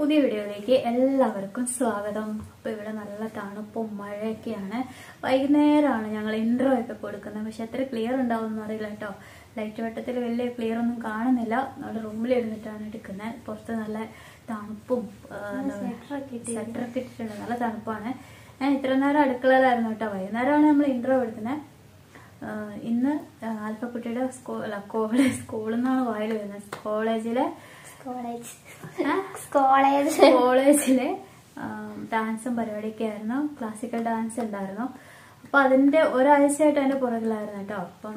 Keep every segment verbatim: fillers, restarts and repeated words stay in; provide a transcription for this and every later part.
പുതിയ വീഡിയോയിലേക്ക് എല്ലാവർക്കും സ്വാഗതം. അപ്പോൾ ഇവിടെ നല്ല തണുപ്പും മഴയൊക്കെയാണ്. വൈകുന്നേരമാണ് ഞങ്ങൾ ഇൻട്രോ ഒക്കെ കൊടുക്കുന്നത്. പക്ഷെ എത്ര ക്ലിയർ ഉണ്ടാവുമെന്ന് അറിയില്ല കേട്ടോ. ലൈറ്റ് വെട്ടത്തിൽ വലിയ ക്ലിയർ ഒന്നും കാണുന്നില്ല. നമ്മുടെ റൂമിൽ ഇരുന്നിട്ടാണ് എടുക്കുന്നത്. പുറത്ത് നല്ല തണുപ്പും സ്വെറ്ററൊക്കെ ഇട്ടിട്ടുണ്ട്. നല്ല തണുപ്പാണ്. ഞാൻ ഇത്ര നേരം അടുക്കളയിലായിരുന്നു കേട്ടോ. വൈകുന്നേരമാണ് നമ്മൾ ഇൻട്രോ എടുക്കുന്നത്. ഇന്ന് ആൽഫക്കുട്ടിയുടെ സ്കൂൾ അല്ല കോളേജ് സ്കൂളിൽ നിന്നാണ് വായിൽ വരുന്നത്. കോളേജിലെ കോളേജ് കോളേജിലെ ഡാൻസും പരിപാടിയൊക്കെ ആയിരുന്നു. ക്ലാസിക്കൽ ഡാൻസ് ഉണ്ടായിരുന്നു. അപ്പൊ അതിന്റെ ഒരാഴ്ചയായിട്ട് അതിന്റെ പുറകിലായിരുന്നു കേട്ടോ. അപ്പം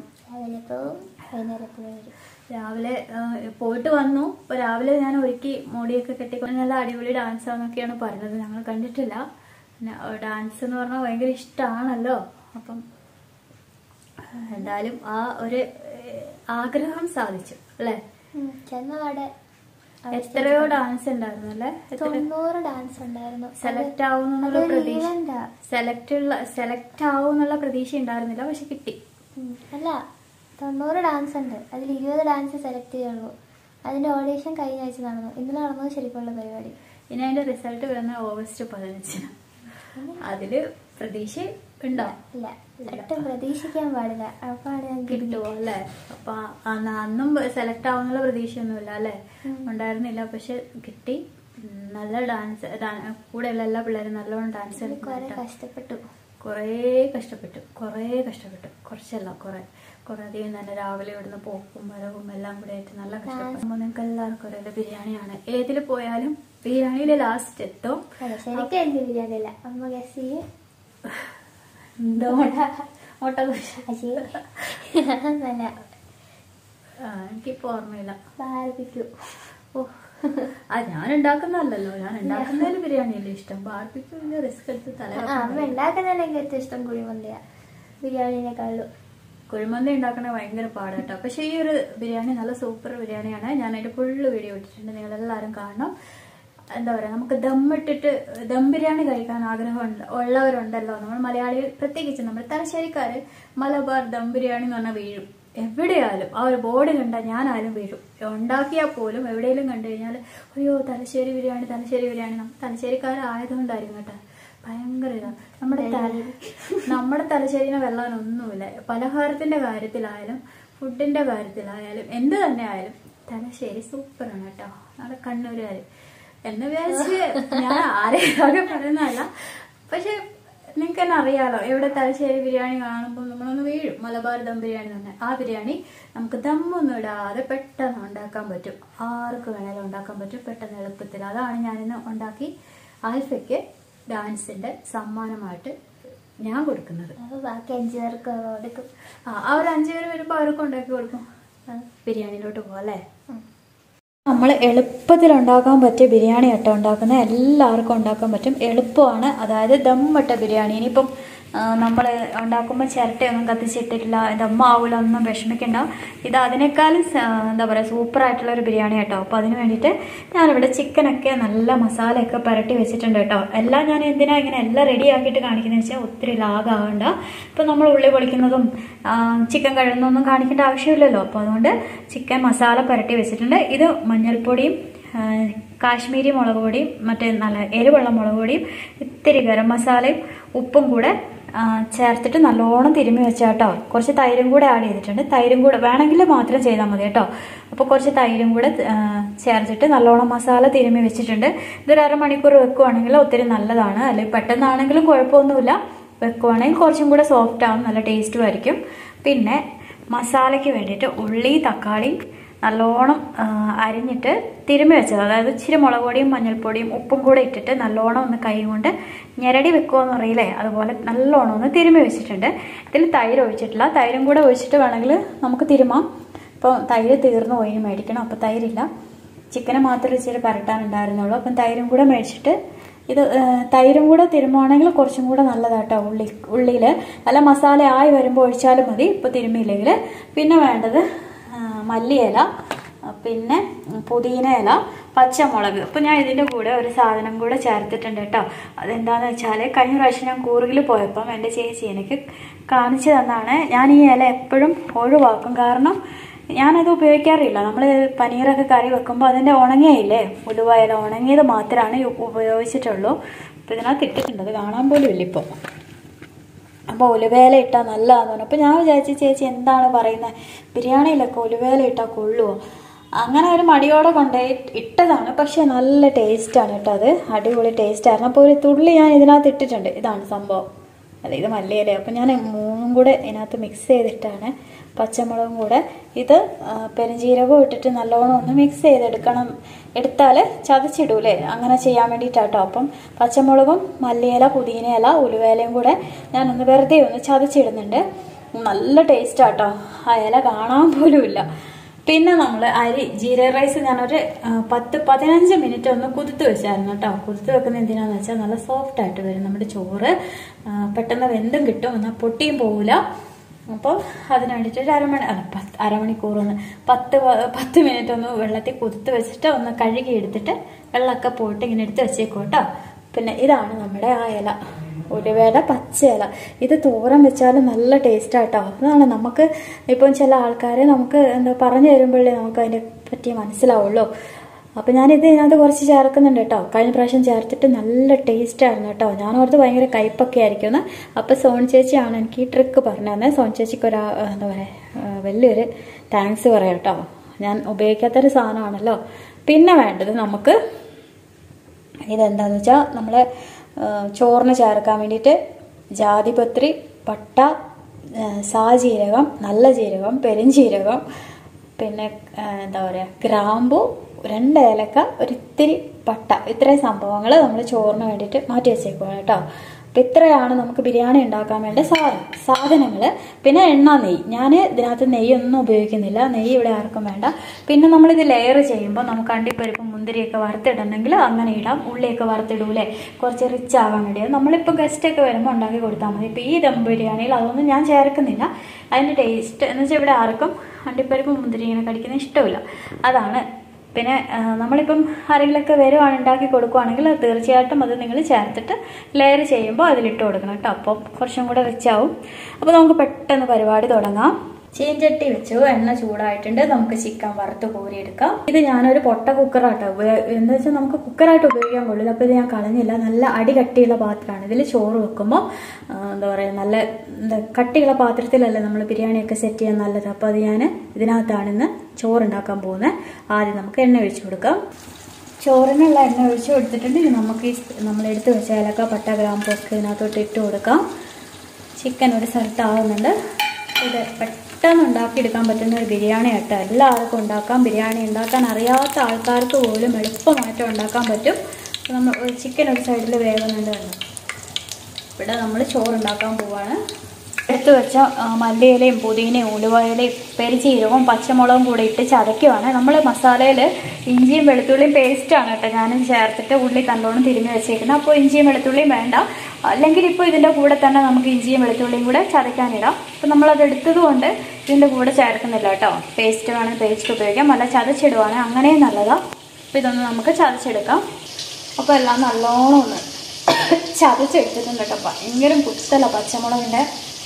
രാവിലെ പോയിട്ട് വന്നു. അപ്പൊ രാവിലെ ഞാൻ ഒരുക്കി മുടിയൊക്കെ കെട്ടിക്കൊണ്ട് നല്ല അടിപൊളി ഡാൻസ് ആണെന്നൊക്കെയാണ് പറഞ്ഞത്. ഞങ്ങൾ കണ്ടിട്ടില്ല. പിന്നെ ഡാൻസ് എന്ന് പറഞ്ഞാൽ ഭയങ്കര ഇഷ്ടമാണല്ലോ. അപ്പം എന്തായാലും ആ ഒരു ആഗ്രഹം സാധിച്ചു അല്ലേ? ചെന്നപാടെ എത്രയോ ഡാൻസ് ഉണ്ടായിരുന്നു അല്ലേ? തൊണ്ണൂറ് ഡാൻസ് ഉണ്ടായിരുന്നു. സെലക്ട് ആവുന്നുള്ള പ്രതീക്ഷ സെലക്ട് സെലക്ട് ആവുന്നുള്ള പ്രതീക്ഷ ഉണ്ടായിരുന്നില്ല. പക്ഷെ കിട്ടി. അല്ല, തൊണ്ണൂറ് ഡാൻസ് ഉണ്ട്. അതിൽ ഇരുപത് ഡാൻസ് സെലക്ട് ചെയ്യുള്ളൂ. അതിന്റെ ഓഡീഷൻ കഴിഞ്ഞ ആഴ്ച നടന്നു. ഇന്നലെ നടന്നത് ശരിക്കുള്ള പരിപാടി. ഇനി അതിന്റെ റിസൾട്ട് വരുന്ന ഓഗസ്റ്റ് പതിനഞ്ചിന്. അതില് പ്രതീക്ഷ ഉണ്ടോ? ഇല്ല, ഒട്ടും പ്രതീക്ഷിക്കാൻ പാടില്ല. അപ്പാണ് ഞാൻ കിട്ടുമോ അല്ലേ? അപ്പൊ അന്നും സെലക്ട് ആവുന്നുള്ള പ്രതീക്ഷയൊന്നുമില്ല അല്ലെ? ഉണ്ടായിരുന്നില്ല. പക്ഷെ കിട്ടി. നല്ല ഡാൻസ്. കൂടെയുള്ള എല്ലാ പിള്ളേരും നല്ലോണം ഡാൻസ് കഷ്ടപ്പെട്ടു. കുറേ കഷ്ടപ്പെട്ടു കുറേ കഷ്ടപ്പെട്ടു കുറച്ചല്ല കുറെ കുറെ അധികം തന്നെ. രാവിലെ ഇവിടുന്ന് പോക്കും വരവും എല്ലാം കൂടെ ആയിട്ട് നല്ല കഷ്ടപ്പെട്ടു. നിങ്ങൾക്ക് എല്ലാവർക്കും ഒരേ ബിരിയാണിയാണ്. ഏതിൽ പോയാലും ബിരിയാണിയിലെ ലാസ്റ്റ് എത്തും. ശരിക്കും എനിക്ക് ബിരിയാണി അല്ല. അമ്മ ഗസ് ചെയ്യേ. എനിക്കിപ്പോ ഓർമ്മയില്ല. ബാർബിക്യൂ. ഓ, ആ ഞാൻ ഉണ്ടാക്കുന്നല്ലോ. ഞാൻ ഉണ്ടാക്കുന്നതിന് ബിരിയാണി അല്ലേ ഇഷ്ടം. ബാർബിക്യൂ റിസ്ക് എടുത്ത് തല അമ്മ ഉണ്ടാക്കുന്നതിന് എനിക്ക് ഏറ്റവും ഇഷ്ടം കുഴിമന്തിയാ ബിരിയാണിനെക്കാളും. കുഴിമന്തി ഉണ്ടാക്കണ ഭയങ്കര പാടാട്ടോ. പക്ഷെ ഈ ഒരു ബിരിയാണി നല്ല സൂപ്പർ ബിരിയാണിയാണ്. ഞാൻ അതിന്റെ ഫുള്ള് വീഡിയോ ഇട്ടിട്ടുണ്ട്. നിങ്ങൾ എല്ലാവരും കാണണം. എന്താ പറയാ, നമുക്ക് ദമ്മിട്ടിട്ട് ദം ബിരിയാണി കഴിക്കാൻ ആഗ്രഹം ഉള്ളവരുണ്ടല്ലോ. നമ്മൾ മലയാളികൾ, പ്രത്യേകിച്ച് നമ്മൾ തലശ്ശേരിക്കാര് മലബാർ ദം ബിരിയാണി എന്ന് പറഞ്ഞാൽ വീഴും. എവിടെയായാലും ആ ഒരു ബോർഡ് കണ്ടാൽ ഞാനാലും വീഴും. ഉണ്ടാക്കിയാൽ പോലും എവിടെയെങ്കിലും കണ്ടു കഴിഞ്ഞാൽ അയ്യോ തലശ്ശേരി ബിരിയാണി തലശ്ശേരി ബിരിയാണി. നമ്മൾ തലശ്ശേരിക്കാരായതുകൊണ്ടായിരിക്കും കേട്ടോ. ഭയങ്കര ഇതാണ് നമ്മുടെ തല നമ്മുടെ തലശ്ശേരിനെ വെള്ളാനൊന്നുമില്ല. പലഹാരത്തിന്റെ കാര്യത്തിലായാലും ഫുഡിന്റെ കാര്യത്തിലായാലും എന്ത് തന്നെ ആയാലും തലശ്ശേരി സൂപ്പറാണ് കേട്ടോ. നമ്മുടെ കണ്ണൂരുകാര് എന്ന് വിചാരിച്ച് ഞാൻ ആരെയൊക്കെ പറയുന്നതല്ല. പക്ഷെ നിങ്ങൾക്ക് തന്നെ അറിയാലോ, എവിടെ തലശ്ശേരി ബിരിയാണി കാണുമ്പോൾ നമ്മളൊന്ന് വീഴും. മലബാർ ദം ബിരിയാണി തന്നെ. ആ ബിരിയാണി നമുക്ക് ദമ്മൊന്നും ഇടാതെ പെട്ടെന്ന് ഉണ്ടാക്കാൻ പറ്റും. ആർക്ക് വേണേലും ഉണ്ടാക്കാൻ പറ്റും പെട്ടെന്ന് എളുപ്പത്തിൽ. അതാണ് ഞാനിന്ന് ഉണ്ടാക്കി ആൽഫയ്ക്ക് ഡാൻസിന്റെ സമ്മാനമായിട്ട് ഞാൻ കൊടുക്കുന്നത്. ബാക്കി അഞ്ചു പേർക്ക് കൊടുക്കും. ആ ആ ഒരു അഞ്ചു പേര് വരുമ്പോൾ അവർക്ക് ഉണ്ടാക്കി കൊടുക്കും. ബിരിയാണിയിലോട്ട് പോവാം അല്ലേ? നമ്മൾ എളുപ്പത്തിൽ ഉണ്ടാക്കാൻ പറ്റിയ ബിരിയാണി ആട്ടോ ഉണ്ടാക്കുന്നത്. എല്ലാവർക്കും ഉണ്ടാക്കാൻ പറ്റും. എളുപ്പമാണ്. അതായത് ദമ്മിട്ട ബിരിയാണി. ഇനിയിപ്പം നമ്മൾ ഉണ്ടാക്കുമ്പോൾ ചിരട്ടയൊന്നും കത്തിച്ചിട്ടിട്ടില്ല, ദമ്മാവില്ല, ഒന്നും വിഷമിക്കണ്ട. ഇത് അതിനേക്കാളും എന്താ പറയുക സൂപ്പറായിട്ടുള്ള ഒരു ബിരിയാണി കേട്ടോ. അപ്പോൾ അതിന് വേണ്ടിയിട്ട് ഞാനിവിടെ ചിക്കനൊക്കെ നല്ല മസാലയൊക്കെ പുരട്ടി വെച്ചിട്ടുണ്ട് കേട്ടോ. എല്ലാം ഞാൻ എന്തിനാ ഇങ്ങനെ എല്ലാം റെഡി ആക്കിയിട്ട് കാണിക്കുന്നത് വെച്ചാൽ ഒത്തിരി ലാഗാകണ്ട. ഇപ്പം നമ്മൾ ഉള്ളി പൊളിക്കുന്നതും ചിക്കൻ കഴുകുന്നതൊന്നും കാണിക്കേണ്ട ആവശ്യമില്ലല്ലോ. അപ്പോൾ അതുകൊണ്ട് ചിക്കൻ മസാല പുരട്ടി വെച്ചിട്ടുണ്ട്. ഇത് മഞ്ഞൾപ്പൊടിയും കാശ്മീരി മുളക് പൊടിയും മറ്റേ നല്ല എരിവുള്ള മുളക് പൊടിയും ഇത്തിരി ഗരം മസാലയും ഉപ്പും കൂടെ ചേർത്തിട്ട് നല്ലോണം തിരുമ്മി വെച്ചാട്ടോ. കുറച്ച് തൈരും കൂടെ ആഡ് ചെയ്തിട്ടുണ്ട്. തൈരും കൂടെ വേണമെങ്കിൽ മാത്രം ചെയ്താൽ മതി കേട്ടോ. അപ്പോൾ കുറച്ച് തൈരും കൂടെ ചേർത്തിട്ട് നല്ലോണം മസാല തിരുമ്മി വെച്ചിട്ടുണ്ട്. ഇതൊരു അരമണിക്കൂർ വെക്കുവാണെങ്കിൽ ഒത്തിരി നല്ലതാണ്. അല്ലെങ്കിൽ പെട്ടെന്നാണെങ്കിലും കുഴപ്പമൊന്നുമില്ല. വെക്കുവാണെങ്കിൽ കുറച്ചും കൂടെ സോഫ്റ്റ് ആവും, നല്ല ടേസ്റ്റും ആയിരിക്കും. പിന്നെ മസാലയ്ക്ക് വേണ്ടിയിട്ട് ഉള്ളി തക്കാളി നല്ലോണം അരിഞ്ഞിട്ട് തിരുമ്മി വെച്ചത്, അതായത് ഇച്ചിരി മുളക് പൊടിയും മഞ്ഞൾപ്പൊടിയും ഉപ്പും കൂടെ ഇട്ടിട്ട് നല്ലോണം ഒന്ന് കൈ കൊണ്ട് ഞെരടി വെക്കുമെന്ന് അറിയില്ലേ, അതുപോലെ നല്ലോണം ഒന്ന് തിരുമ്മി വെച്ചിട്ടുണ്ട്. ഇതിൽ തൈര് ഒഴിച്ചിട്ടില്ല. തൈരും കൂടെ ഒഴിച്ചിട്ട് വേണമെങ്കിൽ നമുക്ക് തിരുമാം. ഇപ്പോൾ തൈര് തീർന്നു പോയി, മേടിക്കണം. അപ്പോൾ തൈരില്ല. ചിക്കനെ മാത്രമേ ഇച്ചിരി പരട്ടാനുണ്ടായിരുന്നുള്ളൂ. അപ്പം തൈരും കൂടെ മേടിച്ചിട്ട് ഇത് തൈരും കൂടെ തിരുമ്മുവാണെങ്കിൽ കുറച്ചും കൂടെ നല്ലതാട്ടോ. ഉള്ളി ഉള്ളിയിൽ നല്ല മസാല ആയി വരുമ്പോൾ ഒഴിച്ചാലും മതി. ഇപ്പോൾ തിരുമ്മിയില്ലെങ്കിൽ പിന്നെ വേണ്ടത് മല്ലിയില, പിന്നെ പുതിന ഇല, പച്ചമുളക്. അപ്പോൾ ഞാൻ ഇതിൻ്റെ കൂടെ ഒരു സാധനം കൂടെ ചേർത്തിട്ടുണ്ട് കേട്ടോ. അതെന്താണെന്ന് വെച്ചാൽ കഴിഞ്ഞ പ്രാവശ്യം ഞാൻ കൂർഗിൽ പോയപ്പം എൻ്റെ ചേച്ചി എനിക്ക് കാണിച്ചു തന്നാണ്. ഞാൻ ഈ ഇല എപ്പോഴും ഒഴിവാക്കും. കാരണം ഞാനത് ഉപയോഗിക്കാറില്ല. നമ്മൾ പനീറൊക്കെ കറി വെക്കുമ്പോൾ അതിൻ്റെ ഉണങ്ങിയില്ലേ ഉലുവയില ഉണങ്ങിയത് മാത്രമാണ് ഉപയോഗിച്ചിട്ടുള്ളൂ. അപ്പോൾ ഇതിനകത്ത് ഇട്ടിട്ടുണ്ട്, അത് കാണാൻ പോലും ഇല്ല ഇപ്പോൾ. അപ്പോൾ ഉലുവേല ഇട്ടാൽ നല്ലതാണെന്ന് പറഞ്ഞു. അപ്പോൾ ഞാൻ വിചാരിച്ചു ചേച്ചി എന്താണ് പറയുന്നത്, ബിരിയാണിയിലൊക്കെ ഉലുവേല ഇട്ടാൽ കൊള്ളുമോ? അങ്ങനെ ഒരു മടിയോടെ കൊണ്ടുപോയി ഇട്ടതാണ്. പക്ഷേ നല്ല ടേസ്റ്റാണ് കേട്ടോ, അത് അടിപൊളി ടേസ്റ്റായിരുന്നു. അപ്പോൾ ഒരു തുള്ളി ഞാൻ ഇതിനകത്ത് ഇട്ടിട്ടുണ്ട്. ഇതാണ് സംഭവം. അല്ല, ഇത് മല്ലിയില. അപ്പം ഞാൻ മൂന്നും കൂടെ ഇതിനകത്ത് മിക്സ് ചെയ്തിട്ടാണ്, പച്ചമുളകും കൂടെ ഇത് പെരുംജീരകവും ഇട്ടിട്ട് നല്ലോണം ഒന്ന് മിക്സ് ചെയ്തെടുക്കണം. എടുത്താൽ ചതച്ചിടൂലേ, അങ്ങനെ ചെയ്യാൻ വേണ്ടിയിട്ടാട്ടോ. അപ്പം പച്ചമുളകും മല്ലിയില പുതിനയില ഉലുവേലയും കൂടെ ഞാനൊന്ന് വെറുതെ ഒന്ന് ചതച്ചിടുന്നുണ്ട്. നല്ല ടേസ്റ്റാട്ടോ, ആ ഇല കാണാൻ പോലും ഇല്ല. പിന്നെ നമ്മൾ അരി ജീരക റൈസ് ഞാനൊരു പത്ത് പതിനഞ്ച് മിനിറ്റ് ഒന്ന് കുതിർത്ത് വെച്ചായിരുന്നു കേട്ടോ. കുതിർത്ത് വെക്കുന്ന എന്തിനാന്ന് വെച്ചാൽ നല്ല സോഫ്റ്റ് ആയിട്ട് വരും നമ്മുടെ ചോറ്, പെട്ടെന്ന് വെന്തും കിട്ടും, എന്നാൽ പൊട്ടിയും പോവില്ല. അപ്പോൾ അതിന് വേണ്ടിയിട്ട് ഒരു അരമണി അല്ല പത്ത് അരമണിക്കൂറൊന്ന് പത്ത് പത്ത് മിനിറ്റ് ഒന്ന് വെള്ളത്തിൽ കുതിർത്ത് വെച്ചിട്ട് ഒന്ന് കഴുകി എടുത്തിട്ട് വെള്ളമൊക്കെ പോയിട്ട് ഇങ്ങനെ എടുത്ത് വെച്ചേക്കും കേട്ടോ. പിന്നെ ഇതാണ് നമ്മുടെ ആ ഇല, ഉലുവയുടെ പച്ച ഇല. ഇത് തോരൻ വെച്ചാലും നല്ല ടേസ്റ്റാട്ടോ. അതാണ് നമുക്ക് ഇപ്പം ചില ആൾക്കാരെ നമുക്ക് എന്താ പറഞ്ഞു തരുമ്പോഴേ നമുക്ക് അതിനെ പറ്റി മനസ്സിലാവുള്ളൂ. അപ്പം ഞാനിത് ഇതിനകത്ത് കുറച്ച് ചേർക്കുന്നുണ്ട് കേട്ടോ. കഴിഞ്ഞ പ്രാവശ്യം ചേർത്തിട്ട് നല്ല ടേസ്റ്റായിരുന്നു കേട്ടോ. ഞാനോർത്ത് ഭയങ്കര കയ്പൊക്കെ ആയിരിക്കുമെന്ന്. അപ്പം സോൺ ചേച്ചിയാണ് എനിക്ക് ഈ ട്രിക്ക് പറഞ്ഞു തന്നെ. സോൺ ചേച്ചിക്ക് ഒരു എന്താ പറയുക വലിയൊരു താങ്ക്സ് പറയാം കേട്ടോ. ഞാൻ ഉപയോഗിക്കാത്തൊരു സാധനമാണല്ലോ. പിന്നെ വേണ്ടത് നമുക്ക് ഇതെന്താണെന്ന് വെച്ചാൽ നമ്മൾ ചോറിന് ചേർക്കാൻ വേണ്ടിയിട്ട് ജാതിപത്രി, പട്ട, സാജീരകം, നല്ല ജീരകം, പെരുംജീരകം, പിന്നെ എന്താ പറയുക ഗ്രാമ്പു, രണ്ട് ഏലക്ക, ഒരിത്തിരി പട്ട, ഇത്രയും സംഭവങ്ങൾ നമ്മൾ ചോറിന് വേണ്ടിയിട്ട് മാറ്റി വെച്ചേക്കുവാണ് കേട്ടോ. അപ്പം ഇത്രയാണ് നമുക്ക് ബിരിയാണി ഉണ്ടാക്കാൻ വേണ്ട സാധനം സാധനങ്ങൾ. പിന്നെ എണ്ണ, നെയ്യ്. ഞാൻ ഇതിനകത്ത് നെയ്യൊന്നും ഉപയോഗിക്കുന്നില്ല, നെയ്യ് ഇവിടെ ആർക്കും വേണ്ട. പിന്നെ നമ്മളിത് ലെയർ ചെയ്യുമ്പോൾ നമുക്ക് അണ്ടിപ്പരിപ്പും മുന്തിരിയൊക്കെ വറുത്തിടണമെങ്കിൽ അങ്ങനെ ഇടാം. ഉള്ളിയൊക്കെ വറുത്തിടൂലേ, കുറച്ച് റിച്ച് ആവാൻ വേണ്ടിയത്. നമ്മളിപ്പോൾ ഗസ്റ്റൊക്കെ വരുമ്പോൾ ഉണ്ടാക്കി കൊടുത്താൽ മതി. ഇപ്പോൾ ഈ ദം ബിരിയാണിയിൽ അതൊന്നും ഞാൻ ചേർക്കുന്നില്ല. അതിൻ്റെ ടേസ്റ്റ് എന്ന് വെച്ചാൽ ഇവിടെ ആർക്കും അണ്ടിപ്പരിപ്പും മുന്തിരി ഇങ്ങനെ കടിക്കുന്നത് ഇഷ്ടമില്ല, അതാണ്. പിന്നെ നമ്മളിപ്പം ആരെങ്കിലുമൊക്കെ വരുവാണ് ഉണ്ടാക്കി കൊടുക്കുവാണെങ്കിൽ തീർച്ചയായിട്ടും അത് നിങ്ങൾ ചേർത്തിട്ട് ലെയർ ചെയ്യുമ്പോൾ അതിലിട്ട് കൊടുക്കണം കേട്ടോ. അപ്പോൾ കുറച്ചും കൂടെ റിച്ചാവും. അപ്പോൾ നമുക്ക് പെട്ടെന്ന് പരിപാടി തുടങ്ങാം. ചീഞ്ചട്ടി വെച്ചു, എണ്ണ ചൂടായിട്ടുണ്ട്. നമുക്ക് ചിക്കൻ വറുത്ത് കോരിയെടുക്കാം. ഇത് ഞാനൊരു പൊട്ട കുക്കറാട്ടോ, എന്താ വെച്ചാൽ നമുക്ക് കുക്കറായിട്ട് ഉപയോഗിക്കാൻ കൊള്ളില്ല. അപ്പോൾ ഇത് ഞാൻ കളഞ്ഞില്ല. നല്ല അടി കട്ടിയുള്ള പാത്രമാണ്. ഇതിൽ ചോറ് വെക്കുമ്പോൾ എന്താ പറയുക നല്ല എന്താ കട്ടിയുള്ള പാത്രത്തിലല്ലേ നമ്മൾ ബിരിയാണിയൊക്കെ സെറ്റ് ചെയ്യാൻ നല്ലത്. അപ്പോൾ അത് ഞാൻ ഇതിനകത്താണ് ഇന്ന് ചോറുണ്ടാക്കാൻ പോകുന്നത്. ആദ്യം നമുക്ക് എണ്ണ ഒഴിച്ചു കൊടുക്കാം. ചോറിനുള്ള എണ്ണ ഒഴിച്ചു കൊടുത്തിട്ടുണ്ട്. ഇനി നമുക്ക് ഈ നമ്മളെടുത്ത് വെച്ച ഏലക്ക, പട്ട, ഗ്രാമ്പൊക്കെ ഇതിനകത്തോട്ട് ഇട്ട് കൊടുക്കാം. ചിക്കൻ ഒരു സ്ഥലത്താവുന്നുണ്ട്. ഇത് പെട്ടെന്ന് ഉണ്ടാക്കിയെടുക്കാൻ പറ്റുന്ന ഒരു ബിരിയാണി കേട്ടോ. എല്ലാവർക്കും ഉണ്ടാക്കാം. ബിരിയാണി ഉണ്ടാക്കാൻ അറിയാത്ത ആൾക്കാർക്ക് പോലും എളുപ്പമായിട്ട് ഉണ്ടാക്കാൻ പറ്റും. നമ്മൾ ചിക്കൻ ഒരു സൈഡിൽ വേകുന്നുണ്ട്. ഇവിടെ നമ്മൾ ചോറുണ്ടാക്കാൻ പോവാണ്. എടുത്ത് വെച്ച മല്ലിയിലയും പുതിനയും ഉലുവയിലയും പെരുംജീരകവും പച്ചമുളകും കൂടെ ഇട്ട് ചതയ്ക്കുവാണ്. നമ്മൾ മസാലയിൽ ഇഞ്ചിയും വെളുത്തുള്ളിയും പേസ്റ്റാണ് കേട്ടോ ഞാനും ചേർത്തിട്ട് ഉള്ളി കണ്ടോണം തിരുമ്മി വെച്ചേക്കുന്നത്. അപ്പോൾ ഇഞ്ചിയും വെളുത്തുള്ളിയും വേണ്ട, അല്ലെങ്കിൽ ഇപ്പോൾ ഇതിൻ്റെ കൂടെ തന്നെ നമുക്ക് ഇഞ്ചിയും വെളുത്തുള്ളിയും കൂടെ ചതയ്ക്കാനിടാം. അപ്പോൾ നമ്മളത് എടുത്തത് കൊണ്ട് ഇതിൻ്റെ കൂടെ ചേർക്കുന്നില്ല കേട്ടോ. പേസ്റ്റ് വേണമെങ്കിൽ പേസ്റ്റ് ഉപയോഗിക്കാം, അല്ല ചതച്ചിടുവാണെങ്കിൽ അങ്ങനെയും നല്ലതാണ്. അപ്പോൾ ഇതൊന്ന് നമുക്ക് ചതച്ചെടുക്കാം. അപ്പോൾ എല്ലാം നല്ലോണം ഒന്ന് ചതച്ചെടുത്തിട്ടുണ്ട് കേട്ടോ. ഭയങ്കര കുത്തല പച്ചമുളകിൻ്റെ.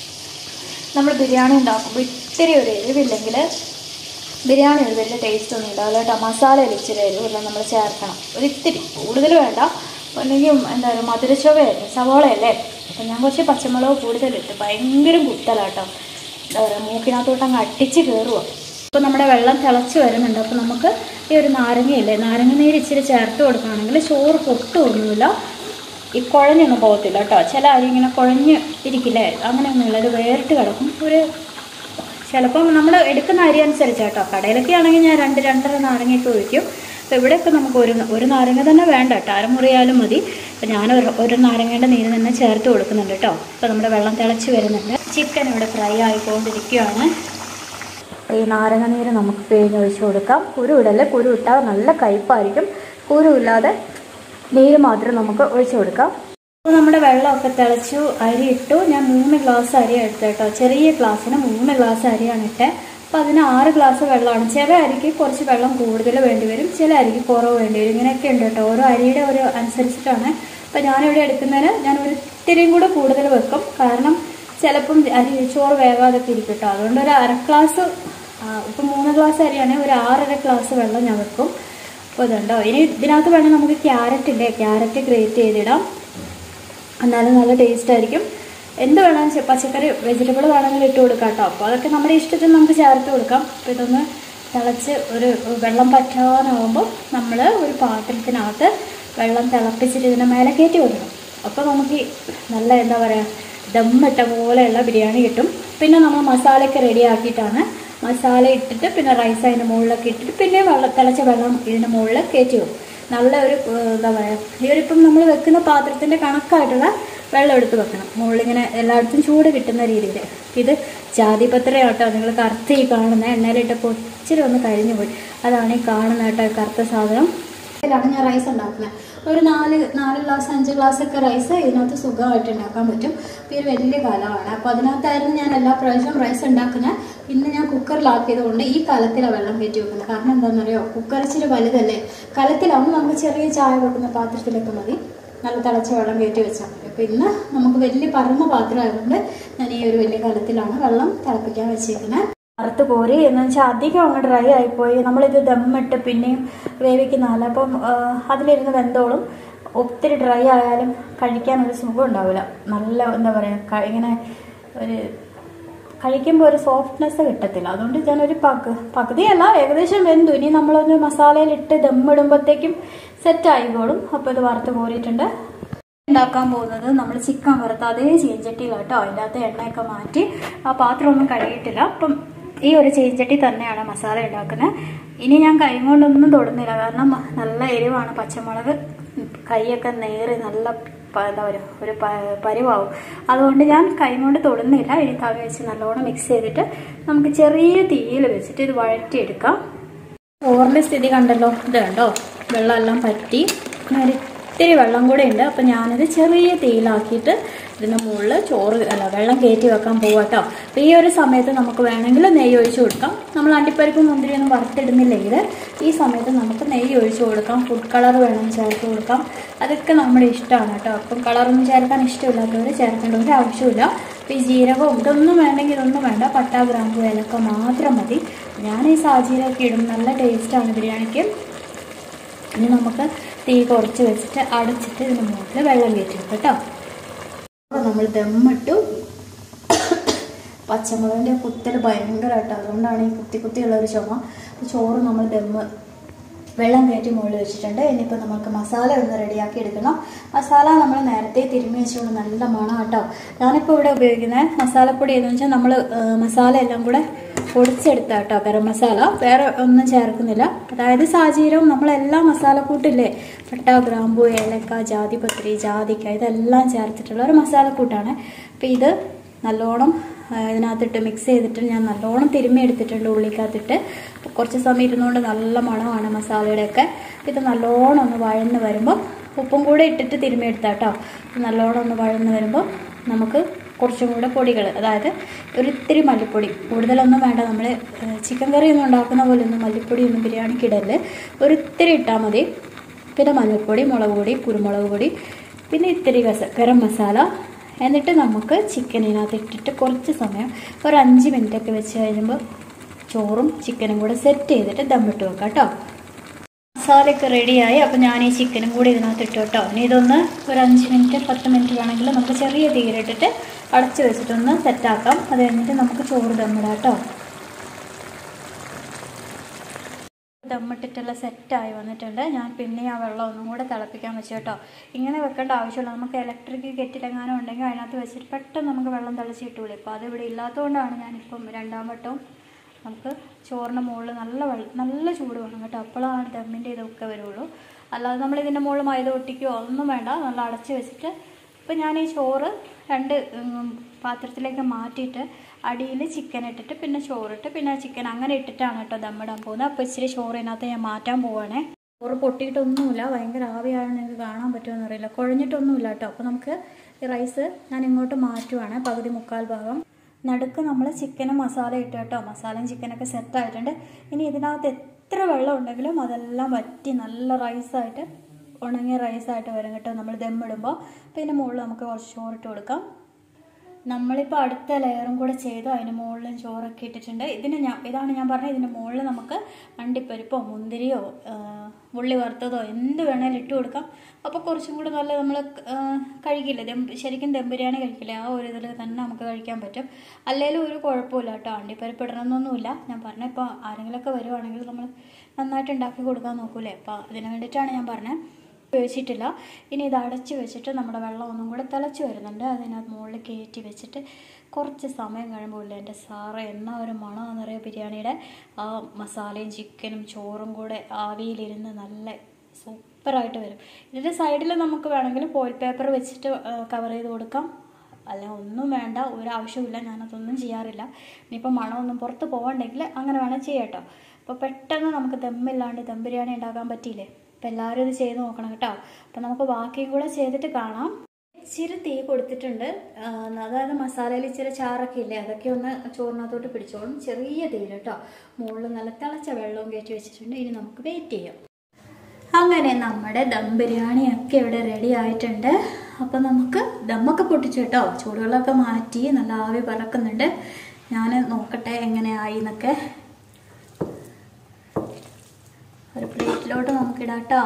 നമ്മൾ ബിരിയാണി ഉണ്ടാക്കുമ്പോൾ ഇത്തിരി ഒരു എരിവില്ലെങ്കിൽ ബിരിയാണി ഒരു വലിയ ടേസ്റ്റ് ഒന്നും ഉണ്ടാവില്ല കേട്ടോ. മസാലയിൽ ഇച്ചിരി എരിവെല്ലാം നമ്മൾ ചേർക്കണം, ഒരിത്തിരി, കൂടുതൽ വേണ്ട. അല്ലെങ്കിൽ എന്താ പറയുക മധുരച്ചോവയല്ലേ, സവോളയല്ലേ. അപ്പം ഞാൻ കുറച്ച് പച്ചമുളക് കൂടുതലിട്ട് ഭയങ്കര കുത്തലാട്ടോ. എന്താ പറയുക മൂക്കിനകത്തോട്ട് അങ്ങ് അട്ടിച്ച് കയറുക. അപ്പോൾ നമ്മുടെ വെള്ളം തിളച്ച് വരുന്നുണ്ട്. അപ്പോൾ നമുക്ക് ഈ ഒരു നാരങ്ങയില്ലേ, നാരങ്ങ നീര് ഇച്ചിരി ചേർത്ത് കൊടുക്കുകയാണെങ്കിൽ ചോറ് പൊട്ടുമൊന്നുമില്ല, ഈ കുഴഞ്ഞൊന്നും പോകത്തില്ല കേട്ടോ. ചില അരി ഇങ്ങനെ കുഴഞ്ഞ് ഇരിക്കില്ലേ, അങ്ങനെയൊന്നുമില്ല, ഇത് വേറിട്ട് കിടക്കും. ഒരു ചിലപ്പം നമ്മൾ എടുക്കുന്ന അരി അനുസരിച്ച് കേട്ടോ. കടയിലൊക്കെ ആണെങ്കിൽ ഞാൻ രണ്ട് രണ്ടര നാരങ്ങയൊക്കെ ഒഴിക്കും. അപ്പോൾ ഇവിടെയൊക്കെ നമുക്ക് ഒരു ഒരു നാരങ്ങ തന്നെ വേണ്ട കേട്ടോ, അരമുറിയാലും മതി. അപ്പോൾ ഞാൻ ഒരു ഒരു നാരങ്ങയുടെ നീര് തന്നെ ചേർത്ത് കൊടുക്കുന്നുണ്ട് കേട്ടോ. അപ്പോൾ നമ്മുടെ വെള്ളം തിളച്ച് വരുന്നുണ്ട്. ചിക്കൻ ഇവിടെ ഫ്രൈ ആയിക്കൊണ്ടിരിക്കുകയാണ്. ഈ നാരങ്ങ നീര് നമുക്ക് പിഴിഞ്ഞ് ഒഴിച്ച് കൊടുക്കാം. കുരു ഇടല്ലേ, കുരു ഇട്ടാൽ നല്ല കയ്പ്പായിരിക്കും. കുരു ഇല്ലാതെ നീര് മാത്രം നമുക്ക് ഒഴിച്ചു കൊടുക്കാം. അപ്പോൾ നമ്മുടെ വെള്ളമൊക്കെ തിളച്ചു, അരി ഇട്ടു. ഞാൻ മൂന്ന് ഗ്ലാസ് അരി എടുത്തു കേട്ടോ. ചെറിയ ഗ്ലാസ്സിന് മൂന്ന് ഗ്ലാസ് അരിയാണ് ഇട്ടത്. അപ്പോൾ അതിന് ആറ് ഗ്ലാസ് വെള്ളമാണ്. ചില അരിക്ക് കുറച്ച് വെള്ളം കൂടുതൽ വേണ്ടി വരും, ചില അരിക്ക് കുറവ് വേണ്ടി വരും. ഇങ്ങനെയൊക്കെ ഉണ്ട് കേട്ടോ, ഓരോ അരിയുടെ ഒരു അനുസരിച്ചിട്ടാണ്. അപ്പോൾ ഞാനിവിടെ എടുക്കുന്നതിന് ഞാൻ ഒരു ഇത്തിരിയും കൂടെ കൂടുതൽ വെക്കും. കാരണം ചിലപ്പം അരി ചോറ് വേകാതൊക്കെ ഇരിക്കും കേട്ടോ. അതുകൊണ്ട് ഒരു അര ഗ്ലാസ് ഇപ്പം മൂന്ന് ഗ്ലാസ് അരിയാണെങ്കിൽ ഒരു ആറര ഗ്ലാസ് വെള്ളം ഞാൻ വെക്കും. അപ്പോൾ ഇതുണ്ടോ. ഇനി ഇതിനകത്ത് വേണം നമുക്ക് ക്യാരറ്റ് ഇല്ലേ, ക്യാരറ്റ് ഗ്രേറ്റ് ചെയ്തിടാം, എന്നാലും നല്ല ടേസ്റ്റ് ആയിരിക്കും. എന്ത് വേണമെന്ന് പച്ചക്കറി വെജിറ്റബിൾ വേണമെങ്കിൽ ഇട്ട് കൊടുക്കാം കേട്ടോ. അപ്പോൾ അതൊക്കെ നമ്മുടെ ഇഷ്ടത്തിന് നമുക്ക് ചേർത്ത് കൊടുക്കാം. അപ്പോൾ ഇതൊന്ന് തിളച്ച് ഒരു വെള്ളം പറ്റാനാകുമ്പോൾ നമ്മൾ ഒരു പാത്രത്തിനകത്ത് വെള്ളം തിളപ്പിച്ചിട്ട് ഇതിൻ്റെ മേലെ കയറ്റി വെക്കണം. അപ്പോൾ നമുക്ക് നല്ല എന്താ പറയുക ദമ്മിട്ട പോലെയുള്ള ബിരിയാണി കിട്ടും. പിന്നെ നമ്മൾ മസാലയൊക്കെ റെഡി ആക്കിയിട്ടാണ് മസാല ഇട്ടിട്ട് പിന്നെ റൈസ് അതിൻ്റെ മുകളിലൊക്കെ ഇട്ടിട്ട് പിന്നെ വെള്ളം തിളച്ച വെള്ളം ഇതിൻ്റെ മുകളിൽ കയറ്റി വെക്കും. നല്ല ഒരു എന്താ പറയുക ഈ ഒരു ഇപ്പം നമ്മൾ വെക്കുന്ന പാത്രത്തിൻ്റെ കണക്കായിട്ടുള്ള വെള്ളം എടുത്ത് വെക്കണം. മുകളിലിങ്ങനെ എല്ലായിടത്തും ചൂട് കിട്ടുന്ന രീതിയിൽ. ഇത് ജാതിപത്ര കേട്ടോ, നിങ്ങൾ കറുത്ത ഈ കാണുന്ന എണ്ണയിലിട്ടപ്പോൾ ഇച്ചിരി ഒന്ന് കരിഞ്ഞു പോയി. അതാണ് ഈ കാണുന്ന കേട്ടോ കറുത്ത സാധനം. ഇതിലാണ് ഞാൻ റൈസ് ഉണ്ടാക്കുന്നത്. ഒരു നാല് നാല് ഗ്ലാസ് അഞ്ച് ഗ്ലാസ് ഒക്കെ റൈസ് ഇതിനകത്ത് സുഖമായിട്ട് ഉണ്ടാക്കാൻ പറ്റും. അപ്പോൾ ഒരു വലിയ കലമാണ്. അപ്പോൾ അതിനകത്തായിരുന്നു ഞാൻ എല്ലാ പ്രാവശ്യവും റൈസ് ഉണ്ടാക്കുന്നത്. ഇന്ന് ഞാൻ കുക്കറിലാക്കിയത് കൊണ്ട് ഈ കലത്തിലാണ് വെള്ളം കയറ്റി വെക്കുന്നത്. കാരണം എന്താണെന്നറിയോ, കുക്കർ ഇച്ചിരി വലുതല്ലേ. കലത്തിലാവുമ്പോൾ നമുക്ക് ചെറിയ ചായ വെക്കുന്ന പാത്രത്തിലൊക്കെ മതി, നല്ല തിളച്ച വെള്ളം കയറ്റി വെച്ചാൽ മതി. അപ്പോൾ ഇന്ന് നമുക്ക് വലിയ പരന്ന പാത്രമായതുകൊണ്ട് ഞാൻ ഈ ഒരു വലിയ കലത്തിലാണ് വെള്ളം തിളപ്പിക്കാൻ വെച്ചേക്കുന്നത്. വറുത്ത് കോരി എന്ന് വെച്ചാൽ അധികം അങ്ങ് ഡ്രൈ ആയിപ്പോയി. നമ്മളിത് ദമ്മിട്ട് പിന്നെയും വേവിക്കുന്നതല്ല, അപ്പം അതിലിരുന്ന് വെന്തോളും. ഒത്തിരി ഡ്രൈ ആയാലും കഴിക്കാനൊരു സുഖം ഉണ്ടാവില്ല. നല്ല എന്താ പറയുക ഇങ്ങനെ ഒരു കഴിക്കുമ്പോൾ ഒരു സോഫ്റ്റ്നെസ് കിട്ടത്തില്ല. അതുകൊണ്ട് ഞാനൊരു പകു പകുതിയല്ല ഏകദേശം വെന്തു. ഇനി നമ്മളൊന്ന് മസാലയിലിട്ട് ദമ്മിടുമ്പോഴത്തേക്കും സെറ്റ് ആയിക്കോളും. അപ്പോൾ ഇത് വറുത്ത് കോരിയിട്ടുണ്ട്. ഉണ്ടാക്കാൻ പോകുന്നത് നമ്മൾ ചിക്കൻ വറുത്ത അതേ ചീഞ്ചട്ടിയിലാട്ടോ. അതിൻ്റെ അകത്ത് എണ്ണയൊക്കെ മാറ്റി ആ പാത്രം ഒന്നും കഴുകിയിട്ടില്ല. അപ്പം ഈ ഒരു ചീഞ്ചട്ടി തന്നെയാണ് മസാല ഉണ്ടാക്കുന്നത്. ഇനി ഞാൻ കൈ കൊണ്ടൊന്നും തൊടുന്നില്ല, കാരണം നല്ല എരിവാണ്. പച്ചമുളക് കൈയൊക്കെ നേറി നല്ല എന്താ പറയുക ഒരു പരിവാവും. അതുകൊണ്ട് ഞാൻ കൈ കൊണ്ട് തൊടുന്നില്ല. ഇനി തവി വെച്ച് നല്ലോണം മിക്സ് ചെയ്തിട്ട് നമുക്ക് ചെറിയ തീയിൽ വെച്ചിട്ട് ഇത് വഴറ്റിയെടുക്കാം. ചോറിൻ്റെ സ്ഥിതി കണ്ടല്ലോ, ഇത് കണ്ടോ വെള്ളമെല്ലാം പറ്റി ഇത്തിരി വെള്ളം കൂടെ ഉണ്ട്. അപ്പം ഞാനിത് ചെറിയ തീയിലാക്കിയിട്ട് ഇതിൻ്റെ മുകളിൽ ചോറ് അല്ല വെള്ളം കയറ്റി വെക്കാൻ പോവാം കേട്ടോ. അപ്പോൾ ഈ ഒരു സമയത്ത് നമുക്ക് വേണമെങ്കിൽ നെയ്യ് ഒഴിച്ചു കൊടുക്കാം. നമ്മൾ അണ്ടിപ്പരിപ്പും മുന്തിരിയൊന്നും വറുത്തിടുന്നില്ലെങ്കിൽ ഈ സമയത്ത് നമുക്ക് നെയ്യ് ഒഴിച്ചു കൊടുക്കാം. ഫുഡ് കളർ വേണം ചേർത്ത് കൊടുക്കാം. അതൊക്കെ നമ്മുടെ ഇഷ്ടമാണ് കേട്ടോ. അപ്പം കളറൊന്നും ചേർക്കാൻ ഇഷ്ടമില്ലാത്തവർ ചേർക്കേണ്ട ഒരു ആവശ്യമില്ല. അപ്പോൾ ഈ ജീരകവും ഇതൊന്നും വേണമെങ്കിൽ ഇതൊന്നും വേണ്ട, പട്ട ഗ്രാമ്പു ഏലക്ക മാത്രം മതി. ഞാൻ ഈ സാജീരൊക്കെ ഇടും, നല്ല ടേസ്റ്റാണ് ബിരിയാണിക്ക്. ഇനി നമുക്ക് തീ കുറച്ച് വെച്ചിട്ട് അടച്ചിട്ട് ഇതിന് മുകളിൽ വെള്ളം കയറ്റി വെക്കാം കേട്ടോ. അപ്പോൾ നമ്മൾ ദമ്മിട്ടു. പച്ചമുളകിൻ്റെ കുത്തൽ ഭയങ്കരമായിട്ട്, അതുകൊണ്ടാണ് ഈ കുത്തി കുത്തിയുള്ള ഒരു ചുമ. അപ്പോൾ ചോറ് നമ്മൾ ദമ്മ് വെള്ളം കയറ്റി മുകളിൽ വെച്ചിട്ടുണ്ട്. ഇനിയിപ്പോൾ നമുക്ക് മസാല ഒന്ന് റെഡിയാക്കി എടുക്കണം. മസാല നമ്മൾ നേരത്തെ തിരുമ്മി വെച്ചുകൊണ്ട് നല്ല മണം കേട്ടോ. ഞാനിപ്പോൾ ഇവിടെ ഉപയോഗിക്കുന്നത് മസാലപ്പൊടി എന്ന് വെച്ചാൽ നമ്മൾ മസാല എല്ലാം കൂടെ പൊടിച്ചെടുത്ത കേട്ടോ ഗരം മസാല, വേറെ ഒന്നും ചേർക്കുന്നില്ല. അതായത് സാജീരവും നമ്മളെല്ലാം മസാലക്കൂട്ടില്ലേ, പട്ട ഗ്രാമ്പു ഏലക്ക ജാതിപത്രി ജാതിക്ക ഇതെല്ലാം ചേർത്തിട്ടുള്ള ഒരു മസാലക്കൂട്ടാണ്. അപ്പോൾ ഇത് നല്ലോണം ഇതിനകത്തിട്ട് മിക്സ് ചെയ്തിട്ട് ഞാൻ നല്ലോണം തിരുമ്മി എടുത്തിട്ടുണ്ട് ഉള്ളിക്കകത്തിട്ട്. കുറച്ച് സമയം ഇരുന്നുകൊണ്ട് നല്ല മണമാണ് മസാലയുടെയൊക്കെ. ഇത് നല്ലോണം ഒന്ന് വഴന്ന് വരുമ്പോൾ ഉപ്പും കൂടെ ഇട്ടിട്ട് തിരുമ്മി എടുത്താൽ കേട്ടോ. നല്ലോണം ഒന്ന് വഴന്ന് വരുമ്പോൾ നമുക്ക് കുറച്ചും കൂടെ പൊടികൾ, അതായത് ഒരു ഇത്തിരി മല്ലിപ്പൊടി, കൂടുതലൊന്നും വേണ്ട. നമ്മൾ ചിക്കൻ കറി ഒന്നും ഉണ്ടാക്കുന്ന പോലെ ഒന്നും മല്ലിപ്പൊടിയൊന്നും ബിരിയാണിക്ക് ഇടല്, ഒരു ഇത്തിരി ഇട്ടാൽ മതി. പിന്നെ മഞ്ഞൾപ്പൊടി, മുളക് പൊടി, കുരുമുളക് പൊടി, പിന്നെ ഇത്തിരി ഗസ ഗരം മസാല. എന്നിട്ട് നമുക്ക് ചിക്കനിനകത്ത് ഇട്ടിട്ട് കുറച്ച് സമയം ഒരു അഞ്ച് മിനിറ്റൊക്കെ വെച്ച് കഴിയുമ്പോൾ ചോറും ചിക്കനും കൂടെ സെറ്റ് ചെയ്തിട്ട് ദമ്മിട്ട് വെക്കാം കേട്ടോ. മസാലയൊക്കെ റെഡിയായി. അപ്പോൾ ഞാൻ ഈ ചിക്കനും കൂടി ഇതിനകത്ത് ഇട്ടു കേട്ടോ. ഇനി ഇതൊന്ന് ഒരു അഞ്ച് മിനിറ്റ് പത്ത് മിനിറ്റ് വേണമെങ്കിൽ നമുക്ക് ചെറിയ തീയിലിട്ടിട്ട് അടച്ച് വെച്ചിട്ടൊന്ന് സെറ്റാക്കാം. അത് കഴിഞ്ഞിട്ട് നമുക്ക് ചോറ് ദമ്മിടാം കേട്ടോ. ദമ്മിട്ടിട്ടുള്ള സെറ്റായി വന്നിട്ടുണ്ട്. ഞാൻ പിന്നെ ആ വെള്ളം ഒന്നും കൂടെ തിളപ്പിക്കാൻ വെച്ചു കേട്ടോ. ഇങ്ങനെ വെക്കേണ്ട ആവശ്യമില്ല. നമുക്ക് ഇലക്ട്രിക് കെറ്റിലെങ്ങാനും ഉണ്ടെങ്കിൽ അതിനകത്ത് വെച്ചിട്ട് പെട്ടെന്ന് നമുക്ക് വെള്ളം തിളച്ച് കിട്ടൂലേ. ഇപ്പോൾ അതിവിടെ ഇല്ലാത്തതുകൊണ്ടാണ് ഞാനിപ്പം രണ്ടാം വട്ടവും നമുക്ക് ചോറിൻ്റെ മുകളിൽ നല്ല വെള്ളം നല്ല ചൂട് വേണം കേട്ടോ. അപ്പോഴാണ് ദമ്മിൻ്റെ ഇതൊക്കെ വരുള്ളൂ. അല്ലാതെ നമ്മളിതിൻ്റെ മുകളിൽ മൈദ ഒട്ടിക്കുകയോ ഒന്നും വേണ്ട, നല്ല അടച്ച് വെച്ചിട്ട്. ഇപ്പം ഞാൻ ഈ ചോറ് രണ്ട് പാത്രത്തിലേക്ക് മാറ്റിയിട്ട് അടിയിൽ ചിക്കൻ ഇട്ടിട്ട് പിന്നെ ചോറിട്ട് പിന്നെ ചിക്കൻ അങ്ങനെ ഇട്ടിട്ടാണ് കേട്ടോ ദമ്മിടാൻ പോകുന്നത്. അപ്പോൾ ഇച്ചിരി ചോറ് ഇതിനകത്ത് ഞാൻ മാറ്റാൻ പോവുകയാണേ. ചോറ് പൊട്ടിയിട്ടൊന്നുമില്ല, ഭയങ്കര ആവിയാണ്, നിങ്ങൾക്ക് കാണാൻ പറ്റുമെന്ന് അറിയില്ല, കുഴഞ്ഞിട്ടൊന്നുമില്ല കേട്ടോ. അപ്പോൾ നമുക്ക് ഈ റൈസ് ഞാൻ ഇങ്ങോട്ട് മാറ്റുവാണ്, പകുതി മുക്കാൽ ഭാഗം. നടുക്ക് നമ്മൾ ചിക്കനും മസാല ഇട്ട് കേട്ടോ. മസാലയും ചിക്കനൊക്കെ സെറ്റായിട്ടുണ്ട്. ഇനി ഇതിനകത്ത് എത്ര വെള്ളം ഉണ്ടെങ്കിലും അതെല്ലാം വറ്റി നല്ല റൈസായിട്ട് ഉണങ്ങിയ റൈസായിട്ട് വരും കേട്ടോ നമ്മൾ ദമ്മിടുമ്പോൾ. അപ്പോൾ ഇതിൻ്റെ മുകളിൽ നമുക്ക് കുറച്ച് ചോറിട്ട് കൊടുക്കാം. നമ്മളിപ്പോൾ അടുത്ത ലെയറും കൂടെ ചെയ്തു. അതിന് മുകളിലും ചോറൊക്കെ ഇട്ടിട്ടുണ്ട്. ഇതിന് ഞാൻ ഇതാണ് ഞാൻ പറഞ്ഞത്, ഇതിൻ്റെ മുകളിൽ നമുക്ക് അണ്ടിപ്പരിപ്പോ മുന്തിരിയോ ഉള്ളി വറുത്തതോ എന്ത് വേണേലും ഇട്ട് കൊടുക്കാം. അപ്പോൾ കുറച്ചും കൂടെ നല്ല നമ്മൾ കഴിക്കില്ല, ദം ശരിക്കും ദം ബിരിയാണി കഴിക്കില്ല, ആ ഒരു ഇതിൽ തന്നെ നമുക്ക് കഴിക്കാൻ പറ്റും. അല്ലെങ്കിലും ഒരു കുഴപ്പമില്ല കേട്ടോ, അണ്ടിപ്പരിപ്പ് ഇടണമെന്നൊന്നുമില്ല. ഞാൻ പറഞ്ഞ ഇപ്പോൾ ആരെങ്കിലുമൊക്കെ വരുവാണെങ്കിൽ നമ്മൾ നന്നായിട്ട് ഉണ്ടാക്കി കൊടുക്കാൻ നോക്കൂലേ, അപ്പോൾ അതിന് വേണ്ടിയിട്ടാണ് ഞാൻ പറഞ്ഞത്. വെച്ചിട്ടില്ല. ഇനി ഇത് അടച്ച് വെച്ചിട്ട് നമ്മുടെ വെള്ളം ഒന്നും കൂടെ തിളച്ച് വരുന്നുണ്ട്. അതിനകത്ത് മുകളിൽ കയറ്റി വെച്ചിട്ട് കുറച്ച് സമയം കഴിയുമ്പോൾ ഇല്ല എൻ്റെ സാറ് എന്നാ ഒരു മണമെന്നറിയാം ബിരിയാണിയുടെ. ആ മസാലയും ചിക്കനും ചോറും കൂടെ ആവിയിലിരുന്ന് നല്ല സൂപ്പറായിട്ട് വരും. ഇതിൻ്റെ സൈഡിൽ നമുക്ക് വേണമെങ്കിൽ ഫോയിൽ പേപ്പർ വെച്ചിട്ട് കവർ ചെയ്ത് കൊടുക്കാം. അല്ല ഒന്നും വേണ്ട, ഒരാവശ്യമില്ല, ഞാനതൊന്നും ചെയ്യാറില്ല. ഇനിയിപ്പോൾ മണമൊന്നും പുറത്ത് പോകണ്ടെങ്കിൽ അങ്ങനെ വേണം ചെയ്യാം കേട്ടോ. അപ്പോൾ പെട്ടെന്ന് നമുക്ക് ദമ്മില്ലാണ്ട് ദം ബിരിയാണി ഉണ്ടാക്കാൻ പറ്റിയില്ലേ. അപ്പോൾ എല്ലാവരും ഇത് ചെയ്ത് നോക്കണം കേട്ടോ. അപ്പോൾ നമുക്ക് ബാക്കിയും കൂടെ ചെയ്തിട്ട് കാണാം. ഇച്ചിരി തീ കൊടുത്തിട്ടുണ്ട്, അതായത് മസാലയിൽ ഇച്ചിരി ചാറൊക്കെ ഇല്ലേ, അതൊക്കെ ഒന്ന് ചോറിനകത്തോട്ട് പിടിച്ചോളും. ചെറിയ തീയിൽ കേട്ടോ. മുകളിൽ നല്ല തിളച്ച വെള്ളവും കയറ്റി വെച്ചിട്ടുണ്ട്. ഇനി നമുക്ക് വെയിറ്റ് ചെയ്യാം. അങ്ങനെ നമ്മുടെ ദം ബിരിയാണിയൊക്കെ ഇവിടെ റെഡി ആയിട്ടുണ്ട്. അപ്പോൾ നമുക്ക് ദമ്മൊക്കെ പൊട്ടിച്ചു കേട്ടോ. ചൂടുകളൊക്കെ മാറ്റി നല്ല ആവി പറക്കുന്നുണ്ട്. ഞാൻ നോക്കട്ടെ എങ്ങനെയായി എന്നൊക്കെ. ഒരു പ്ലേറ്റിലോട്ട് നമുക്കിടാം കേട്ടോ.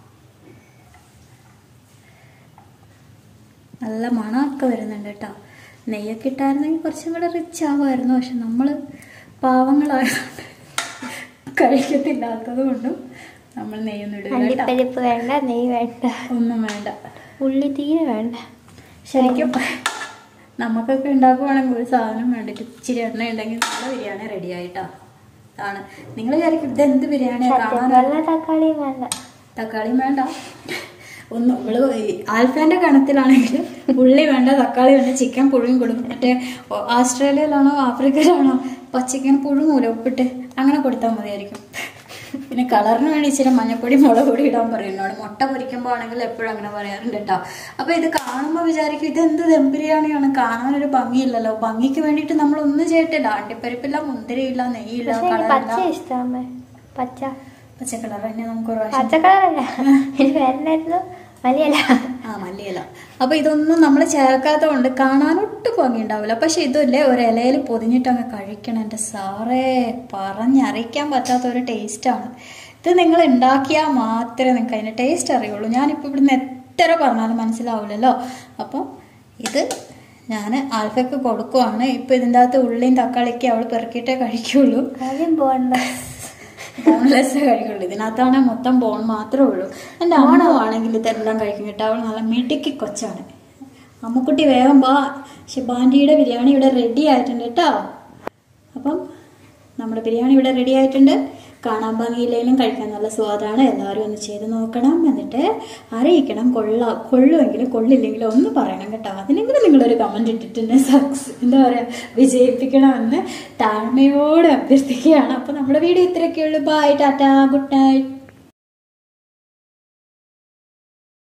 നല്ല മണമൊക്കെ വരുന്നുണ്ട് കേട്ടോ. നെയ്യൊക്കെ ഇട്ടായിരുന്നെങ്കിൽ കുറച്ചും കൂടെ റിച്ച് ആവുമായിരുന്നു. പക്ഷെ നമ്മൾ പാവങ്ങളായതുകൊണ്ട് കഴിക്കത്തില്ലാത്തത് കൊണ്ടും നമ്മൾ നെയ്യൊന്നും ഇടുക. വേണ്ട, നെയ്യ് വേണ്ട, ഒന്നും വേണ്ട, ഉള്ളി തീരെ വേണ്ട. ശരിക്കും നമുക്കൊക്കെ ഉണ്ടാക്കുവാണെങ്കിൽ ഒരു സാധനം വേണ്ടിട്ട് ഇച്ചിരി എണ്ണ ഉണ്ടെങ്കിൽ നല്ല ബിരിയാണി റെഡി ആയിട്ടാ. ആണ് നിങ്ങൾ വിചാരിക്കും ഇതെന്ത് ബിരിയാണിയാണ് കാണാൻ. തക്കാളിയും വേണ്ട, തക്കാളിയും വേണ്ട ഒന്നും. ഇവള് ആൽഫാൻ്റെ കണത്തിലാണെങ്കിൽ ഉള്ളി വേണ്ട, തക്കാളി വേണ്ട, ചിക്കൻ പുഴുങ്ങി കൊടുക്കും. മറ്റേ ഓസ്ട്രേലിയയിലാണോ ആഫ്രിക്കയിലാണോ പച്ചിക്കൻ പുഴുങ്ങൂല ഉപ്പിട്ട് അങ്ങനെ കൊടുത്താൽ മതിയായിരിക്കും. പിന്നെ കളറിന് വേണ്ടി ഇച്ചിരി മഞ്ഞപ്പൊടി മുളക് പൊടി ഇടാൻ പറയുന്നോട്. മുട്ട പൊരിക്കുമ്പോൾ ആണെങ്കിൽ എപ്പോഴും അങ്ങനെ പറയാറുണ്ട് കേട്ടോ. അപ്പോൾ ഇത് കാണുമ്പോൾ വിചാരിക്കും ഇതെന്ത് ദം ബിരിയാണിയാണ്, കാണാനൊരു ഭംഗിയില്ലല്ലോ. ഭംഗിക്ക് വേണ്ടിയിട്ട് നമ്മൾ ഒന്നും ചെയ്തിട്ടില്ല. അണ്ടിപ്പരിപ്പില്ല, മുന്തിരിയില്ല, നെയ്യില്ല, കളറില്ല. പച്ച പച്ച കളർ തന്നെ നമുക്ക് ഒരു പച്ച കളറല്ല, മല്ലിയില. ആ മല്ലിയില. അപ്പൊ ഇതൊന്നും നമ്മൾ ചേർക്കാത്ത കൊണ്ട് കാണാനൊട്ടും ഭംഗി ഉണ്ടാവില്ല. പക്ഷെ ഇതല്ലേ ഒരു ഇലയിൽ പൊതിഞ്ഞിട്ട് അങ്ങ് കഴിക്കണം. എൻ്റെ സാറേ പറഞ്ഞറിയിക്കാൻ പറ്റാത്ത ഒരു ടേസ്റ്റാണ് ഇത്. നിങ്ങൾ ഉണ്ടാക്കിയാൽ മാത്രമേ നിങ്ങൾക്ക് അതിൻ്റെ ടേസ്റ്റ് അറിയുള്ളൂ. ഞാനിപ്പോൾ ഇവിടുന്ന് എത്ര പറഞ്ഞാലും മനസ്സിലാവില്ലല്ലോ. അപ്പം ഇത് ഞാൻ ആൽഫയ്ക്ക് കൊടുക്കുവാണ്. ഇപ്പം ഇതിൻ്റെ അകത്ത് ഉള്ളിയും തക്കാളിക്ക് അവൾ പെറുക്കിയിട്ടേ കഴിക്കുള്ളൂ. ബോൺലെസ് കഴിക്കുള്ളൂ. ഇതിനകത്താണ് മൊത്തം ബോൺ മാത്രമേ ഉള്ളൂ. എൻ്റെ അമ്മയാണെങ്കിൽ ഇതെല്ലാം കഴിക്കും കേട്ടോ. അവൾ നല്ല മിടുക്കി കൊച്ചാണ്. അമ്മക്കുട്ടി വേഗം വാ, ഷിബാൻഡിയുടെ ബിരിയാണി ഇവിടെ റെഡി ആയിട്ടുണ്ട് കേട്ടോ. അപ്പം നമ്മുടെ ബിരിയാണി ഇവിടെ റെഡി ആയിട്ടുണ്ട്. കാണാൻ ഭംഗിയില്ലെങ്കിലും കഴിക്കാൻ നല്ല സ്വാദാണ്. എല്ലാവരും ഒന്ന് ചെയ്ത് നോക്കണം, എന്നിട്ട് അറിയിക്കണം. കൊള്ള കൊള്ളുമെങ്കിലും കൊള്ളില്ലെങ്കിലും ഒന്ന് പറയണം കേട്ടോ. അതിനെങ്കിലും നിങ്ങളൊരു കമൻറ്റ് ഇട്ടിട്ടുണ്ട് സക്സ് എന്താ പറയുക വിജയിപ്പിക്കണമെന്ന് താഴ്മയോടെ അഭ്യർത്ഥിക്കുകയാണ്. അപ്പോൾ നമ്മുടെ വീഡിയോ ഇത്രയൊക്കെയുള്ളൂ. Bye, tata, good night.